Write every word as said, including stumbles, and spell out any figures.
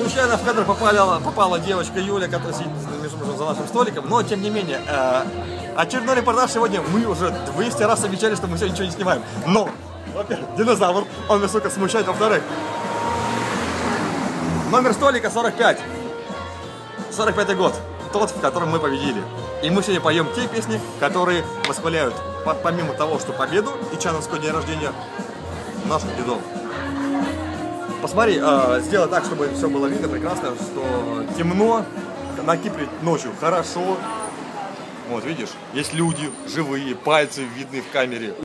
случайно в кадр попала, попала девочка Юля, которая сидит между прочим, за нашим столиком, но тем не менее, э, очередной репортаж сегодня. Мы уже двести раз обещали, что мы сегодня ничего не снимаем. Но, во-первых, динозавр, он меня, сука, смущает, во-вторых, номер столика сорок пять. сорок пятый год, тот, в котором мы победили. И мы сегодня поем те песни, которые восхваляют, помимо того, что победу и Чановского день рождения, наших дедов. Посмотри, э, сделай так, чтобы все было видно прекрасно, что темно, на Кипре ночью хорошо. Вот, видишь, есть люди живые, пальцы видны в камере.